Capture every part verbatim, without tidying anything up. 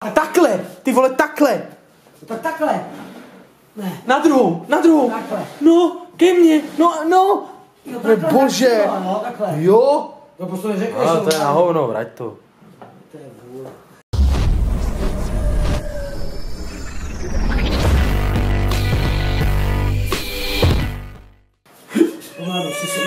A takhle, ty vole, takhle. No tak takhle. Ne. Na druhou, na druhou. Takhle. No, ke mně, no, no. Jo, takhle, bože. takhle, no, takhle. Jo. No prostě neřekneš. A to je na hovno, vrať to. To je vůle. Pomadu si si...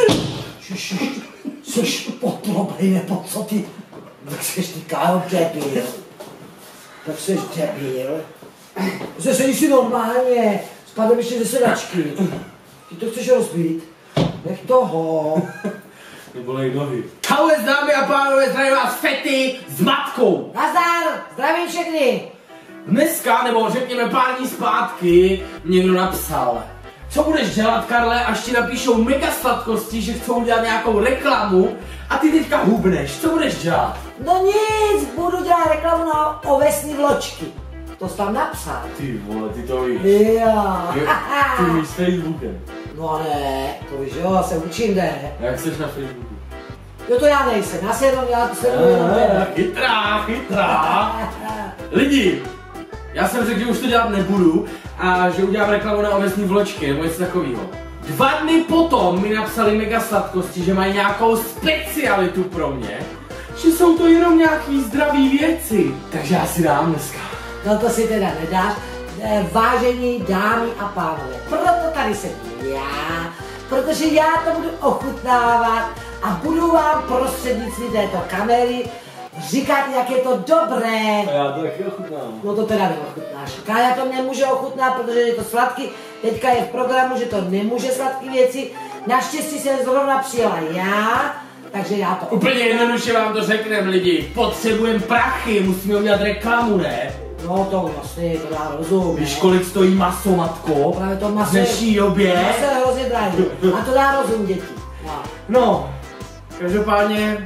Šuš, jsi potlobej, nebo co ty? Tak jsi ty kájo debil. Tak jsi debil. Že sedíš si normálně. Spadem ještě ze sedačky. Ty to chceš rozbít? Nech toho. Nebolej nohy. Čau, dámy a pánové, zdravím vás Fety s matkou. Nazdar, zdravím všechny. Dneska, nebo řekněme pár dní zpátky, někdo napsal: co budeš dělat, Karle, až ti napíšou mega sladkosti, že chcou dělat nějakou reklamu a ty teďka hubneš. Co budeš dělat? No nic, budu dělat reklamu na ovesní vločky. To jsi tam napsal. Ty vole, ty to víš. Jo. Ty víš s Facebookem. No ne, to víš, jo, já se učím, ne. Jak jsi na Facebooku? Jo, to já nejsem, já se jenom, já se jenom Ah, chytrá, chytrá. Lidi, já jsem řekl, že už to dělat nebudu a že udělám reklamu na ovesní vločky nebo něco takového. Dva dny potom mi napsali mega sladkosti, že mají nějakou specialitu pro mě, že jsou to jenom nějaký zdravý věci. Takže já si dám dneska. No to si teda nedáš. Vážení dámy a pánové, proto tady jsem já, protože já to budu ochutnávat a budu vám prostřednictvím této kamery říkat, jak je to dobré. A já to taky ochutnám. No to teda neochutnáš. Kája to nemůže ochutnat, protože je to sladký. Teďka je v programu, že to nemůže sladký věci. Naštěstí jsem zrovna přijela já, takže já to... Úplně jednoduše vám to řekneme, lidi. Potřebujeme prachy, musíme udělat reklamu, ne? No to vlastně, to dá rozum. Víš, kolik stojí maso, matko? Právě to maso... V dnešní době? Maso je hrozně drahý. A to dá rozum, děti. No. No, každopádně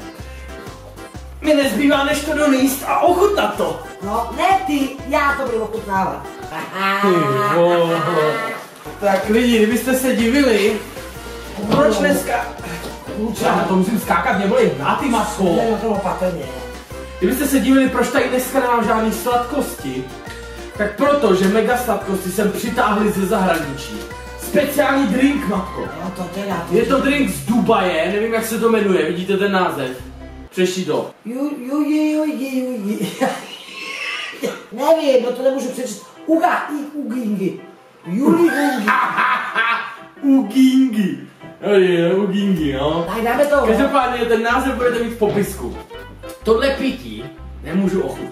mi nezbývá než to doníst a ochutnat to. No, ne ty, já to budu ochutnávat. Ty vole. Tak lidi, kdybyste se divili, proč dneska... Já na to musím skákat, neboli na ty masko. Ne, na to opatrně. Kdybyste se divili, proč tady dneska nemám žádný sladkosti, tak proto, že mega sladkosti jsem přitáhli ze zahraničí. Speciální drink, matko. No to teda... Je to drink z Dubaje, nevím jak se to jmenuje, vidíte ten název? Přešli do. Ju, ju, ju, ju, ju, ju. Nevím, no to nemůžu přečíst. Uga, i ugingi. Juli ugingi. Ugingi. Je, ugingi, no. Tak dáme to. Každopádně ten název budete mít v popisku. Tohle pití nemůžu ochutnat.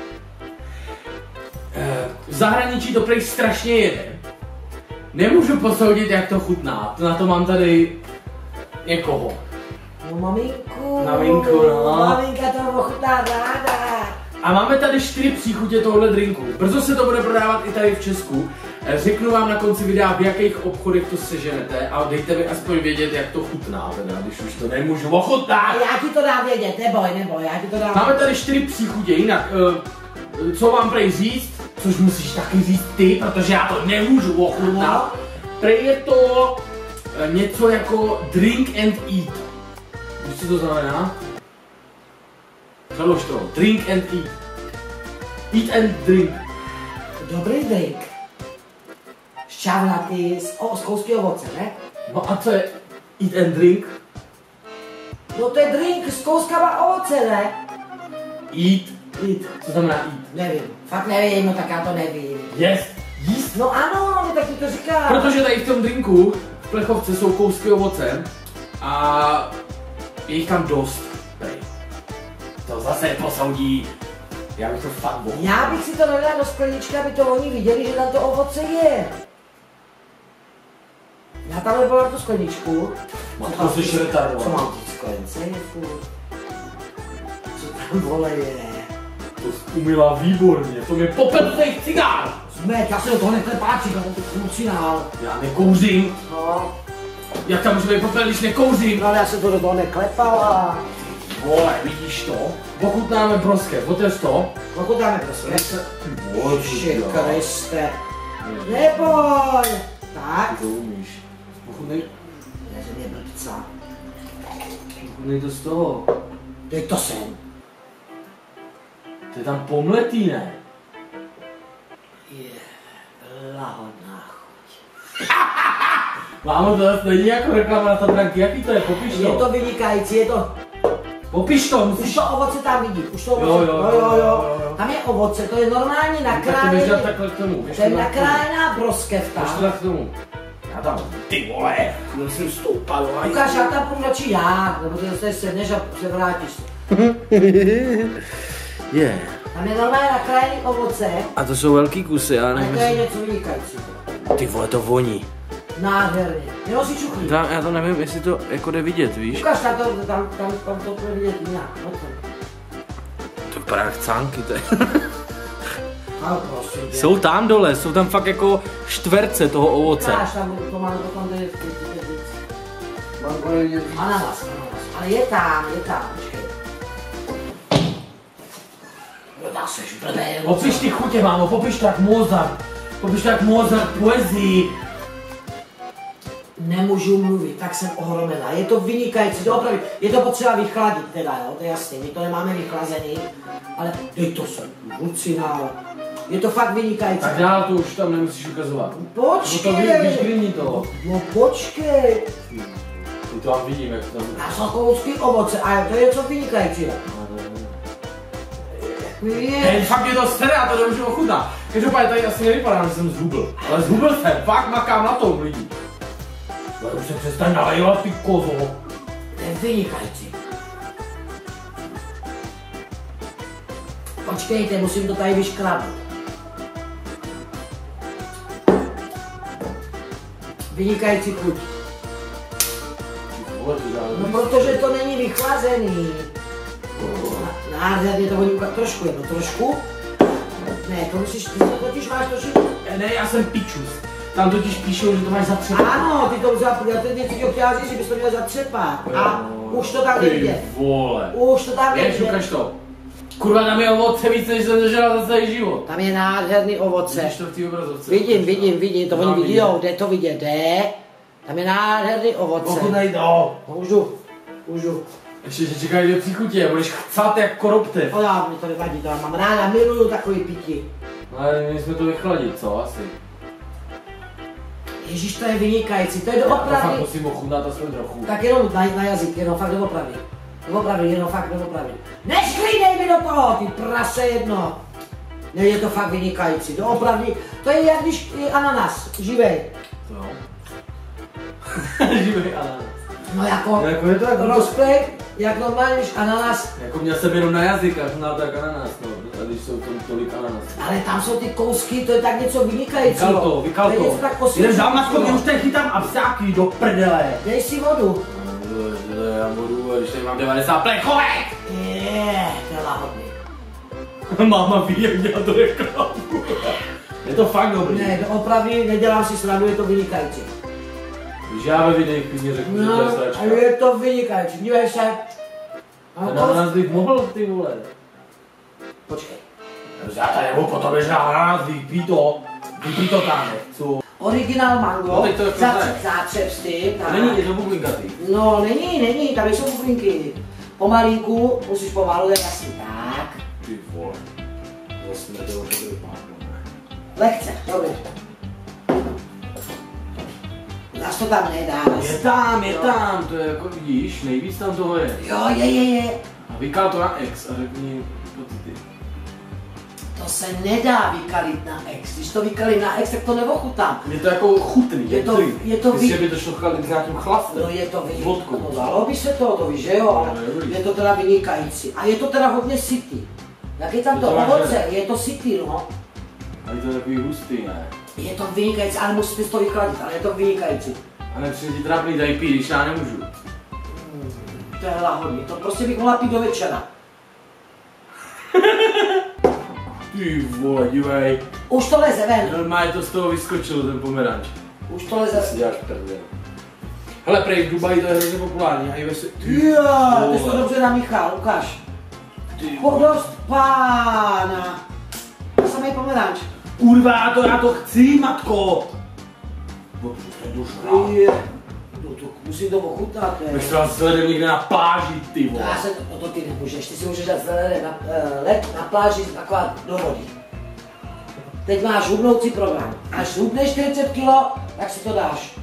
V zahraničí to prej strašně jede. Nemůžu posoudit, jak to chutná. Na to mám tady někoho. No maminku. Maminku, no. Maminka to ochutná ráda. A máme tady čtyři příchutě tohohle drinku. Brzo se to bude prodávat i tady v Česku. Řeknu vám na konci videa, v jakých obchodech to seženete a dejte mi aspoň vědět, jak to chutná, teda, když už to nemůžu ochutnat. Já ti to dám vědět, neboj, neboj, já ti to dám. Máme tady čtyři příchutě, jinak, uh, co vám prej říct, což musíš taky říct ty, protože já to nemůžu ochutnat. Prej je to uh, něco jako drink and eat. Víš, co to znamená? Založ to, drink and eat. Eat and drink. Dobrý drink. Šťavnatý z, z kousky ovoce, ne? No a co je eat and drink? No to je drink s kouskama ovoce, ne? Eat. Eat. Co znamená eat? Nevím, fakt nevím, no tak já to nevím. Jest. Jíst. No ano, tak ti to říká. Protože tady v tom drinku v plechovce jsou kousky ovoce a je jich tam dost. Prej. To zase posoudí. Já bych to fakt bohl. Já bych si to nedal do skleničky, aby to oni viděli, že tam to ovoce je. Já tam nebyla tu skleničku. Matko, jsi retardovaný. Co mám v sklenice? Je furt. Co tam vole je? To jsi umila výborně, to mi popelnej cigár. Zmek, já se do toho neklepáčím, já jsem to krucinál. Já nekouřím. No. Jak tam může být popel, když nekouřím? No ale já jsem to do toho neklepala. Vole, vidíš to? Ochutnáme broskev, otevř to. Pokud dáme prostě. Ježi Vole, Kriste. Neboj. Tak. to umíš. Ochutnej, Ježi mě blbca. ochutnej to z toho. Dej to sem. To je tam pomletý, ne? Je lahodná chuť. Mámo, to zase není jako reklama na Tatranky, jaký to je? Popiš to. Je to vynikající, je to... Popiš to, musíš... Už to ovoce tam vidí, už to ovoce, Jo, jo, jo, jo, jo, jo. Tam je ovoce, to je normálně Tak to běž nakrájený, dát takhle k tomu. to je nakrájená broskevka. Běž to dát k tomu. Já tam, ty vole, já jsem stoupal. Lukáš, já tam půjdu radši já, nebo ty zase sedneš a se vrátíš. Je. Tam je normálně nakrájený ovoce, A to jsou velký kusy, já a nevím, to je jestli... něco vynikajícího. Ty vole, to voní. Nádherně. Jenom si čuchlí. Ta, já to nevím, jestli to jako jde vidět, víš? Lukáš, tam to, tam, tam, tam to bude vidět jinak. No to. To vypadá jak cánky, to je. Ale prosím tě. Jsou tam dole, jsou tam fakt jako čtverce toho ovoce. Lukáš, tam to mám, to tam jde víc. Ananas, ananas. Ale je tam, je tam, počkej. No tak seš blbý. Popiš ty chutě, mámo, popiš to jak Mozart. Popiš to jak Mozart poezii. Nemůžu mluvit, tak jsem ohromená. Je to vynikající, to opravdu. Je to potřeba vychladit teda, jo, to je jasný. My to nemáme vychlazený, ale dej to sem, lucina. Je to fakt vynikající. Tak dál to už tam nemusíš ukazovat. Počkej. No to vyšklíní to. No počkej. Ty to tam vidím, jak to tam... A sokolovský ovoce, a to je něco vynikajícího. Hej, fakt je to staré, a to nemůžu ochutnat. Každopádně tady asi nevypadá, že jsem zhubl. Ale zhubl jsem, fakt makám na tom lidi. Ale už se přestaň nalejovat, ty kozo. To je vynikající. Počkejte, musím to tady vyškrábnout. Vynikající chuť. No protože to není vychlazený. Nádherně to voní trošku, jedno trošku. Ne, to musíš, ty to totiž máš trošku. Ne, já jsem pičus. Tam totiž píšou, že to máš za tři. Ano, ty to vzal, já teď něco chtěla říct, že bys to měl zatřepat. A už to tam nejde. Ty vole. Už to tam Jež, nejde. ukaž to. Kurva, tam je ovoce víc, než jsem zažral za celý život. Tam je nádherný ovoce. Vidíš to v té obrazovce? Vidím, vidím, vidím, to Mám oni vidí, vidět. jde to vidět, jde. Tam je nádherný ovoce. Ochutnej to. Můžu, můžu. Ještě, že čekají dvě příchutě, budeš chcát jak koroptev. O já, mi to nevadí, to já mám ráda, miluju takový pití. Ale my jsme to vychladit, co asi? Ježíš, to je vynikající, to je Já to fakt doopravdy. musím ochutnat aspoň trochu. Tak jenom na, na jazyk, jenom fakt doopravdy. Doopravdy, jenom fakt doopravdy. Nešklínej mi do toho, ty prase jedno. Ne, je to fakt vynikající, doopravdy. To je jak když je ananas, živej. To jo. Živej ananas. No jako, No jako je to jako- rozplej, jak normálně, když ananas. Jako měl jsem jenom na jazyk, až na tak ananas, no. A když jsou tam tolik ananas. Ale tam jsou ty kousky, to je tak něco vynikajícího. Vykal to, vykal To je to. něco tak Jdem osvěžujícího. dál na skok, už tady chytám absáky do prdele. Dej si vodu. No, já budu, Když tady mám devadesát plechovek. Je, to je lahodný. Máma ví, jak dělat to reklamu. Je to fakt dobrý. Ne, to opravdu nedělám si srandu, je to vynikající. Když já ve videích klidně řeknu, že No, to je a sračka. je to vynikající, dívej se. A Ten to... ananas bych mohl, ty vole. Počkej. Já tady nebudu po tobě žrát ananas, vypí to. Vypí to tam, nechci. Originál mango, No, teď to je Zatřep- poznaj. zatřep s tím, tak. Není, je to bublinkatý. No, není, není, tady jsou bublinky. Pomalinku, musíš pomalu, je jasný, tak. Ty vole. Zase mi to už vypadlo. Lehce, dobře. Zas to tam nedá. Je tam, je tam, to je jako vidíš, nejvíc tam toho je. Jo, je, je, je. A vykal to na ex a řekni pocity. To se nedá vykalit na ex. Když to vykalím na ex, tak to neochutám. Je to jako chutný, Je to- drink. je to Myslíš, vy- že by to šlo chalit s nějakým chlastem? No je to S vynikající. vodkou. No dalo by se to, to víš, že jo, ale No, je dobrý. je to teda vynikající. A je to teda hodně sytý. Jak je tam to To máš ovoce, rád. je to sytý, no. A je to takový hustý, ne? Je to vynikající, ale musíte to vychladit, ale je to vynikající. A nepřijde ti trapný, daj pít, když já nemůžu. To je lahodný, to prostě bych mohla pít do večera. Ty vole, dívej. Už to leze ven, Normálně to z toho vyskočilo, ten pomeranč. už to leze Si ven. děláš prdel. Hele, prej v Dubaji to je hrozně populární a i ve světě. Jo, ty jsi to vole. dobře namíchal, ukáž. Ty vole. Podost pána. Samej pomeranč. Kurva, to já to chci, matko. Bože, to je dušná. Je, No to musím to ochutnat, ne? Bych to dal s ledem někde na pláži, ty vole. Já se, no to ty nemůžeš, ty si můžeš dát zelené na, uh, led na pláži akorát do vody. Teď máš hubnoucí program. Až hubneš čtyřicet kilo, tak si to dáš.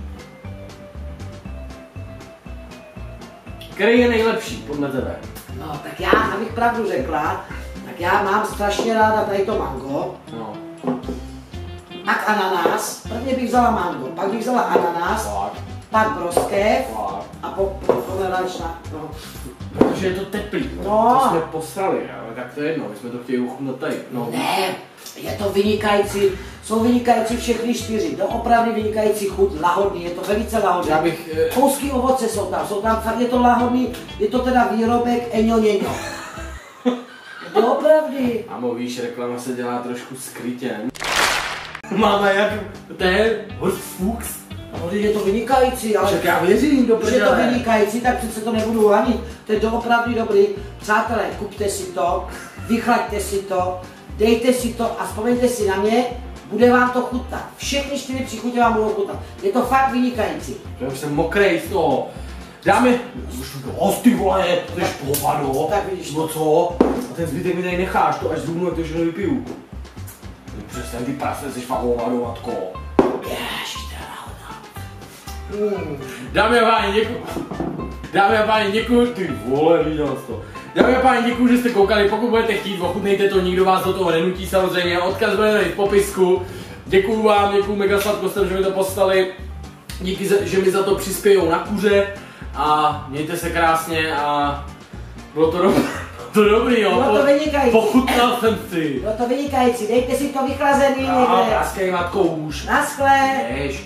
Který je nejlepší, podle tebe? No, tak já, abych pravdu řekla, tak já mám strašně ráda tady to mango. No. Pak ananás. Prvně bych vzala mango, pak bych vzala ananás, Fakt, pak broskev fakt. a po, po, pomerančná. No. Protože je to teplý, no. No. To jsme posrali, ale tak to je jedno, my jsme to chtěli uchutnat tady. No. Ne, je to vynikající, jsou vynikající všechny čtyři, to opravdu vynikající chuť, lahodný, je to velice lahodný. Já bych, eh, Kousky ovoce jsou tam, jsou tam fakt, je to lahodný, je to teda výrobek Eňo Něňo. Je to opravdu. Amo, víš, reklama se dělá trošku skrytě. Máme jak ten Hot Fuchs. No, je to vynikající, ale Však já věřím, do když je to prdele. vynikající, tak přece to nebudu hanit. To je doopravdy dobrý. Přátelé, kupte si to, vychlaďte si to, dejte si to a vzpomeňte si na mě, bude vám to chutnat. Všechny čtyři příchutě vám budou chutnat. Je to fakt vynikající. Já už jsem mokrej z toho. Dáme, už dost ty vole, to je hovado. Tak vidíš No co? A ten zbytek mi tady necháš, to až zhubnu, jak to všechno vypiju. Přestaň ty prase, jsi fakt hovado, matko. Ježiš, to je náhoda. Mm. Dámy a páni, děkuji. Dámy a páni, děkuji. Ty vole, viděl jsi to. Dámy a páni, děkuji, že jste koukali. Pokud budete chtít, ochutnejte to, nikdo vás do toho nenutí samozřejmě. Odkaz bude tady v popisku. Děkuji vám, děkuji mega sladkostem, že mi to poslali. Díky, že mi za to přispějou na kuře. A mějte se krásně a bylo to dobré. To dobrý, jo. Bylo to vynikající. Pochutnal jsem si. Bylo to vynikající, dejte si to vychlazený A někde. praskej matko už. Naschle. Jež.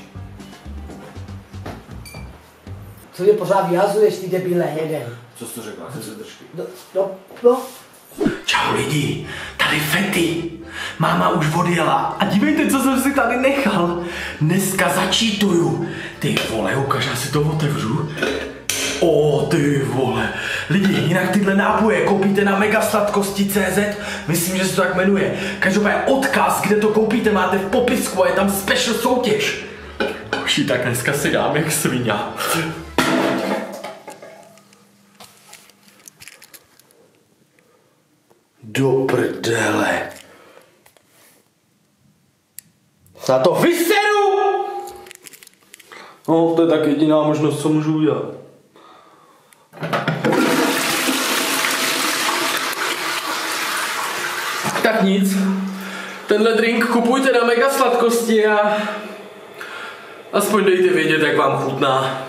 Co mě pořád vyhazuješ, ty debile jeden? Co jsi to řekla? Co se držky? No, no, no. Čau lidi, tady Fety. Máma už odjela a dívejte, co jsem si tady nechal. Dneska začítuju. Ty vole, ukáž, já si to otevřu. O, ty vole. Lidi, jinak tyhle nápoje koupíte na megasladkosti tečka cé zet, myslím, že se to tak jmenuje. Každopádně odkaz, kde to koupíte, máte v popisku a je tam special soutěž. Koši, tak dneska si dám jak svině. Do prdele. Na to vyseru! No, to je tak jediná možnost, co můžu udělat. Tak nic. Tenhle drink kupujte na mega sladkosti a aspoň dejte vědět, jak vám chutná.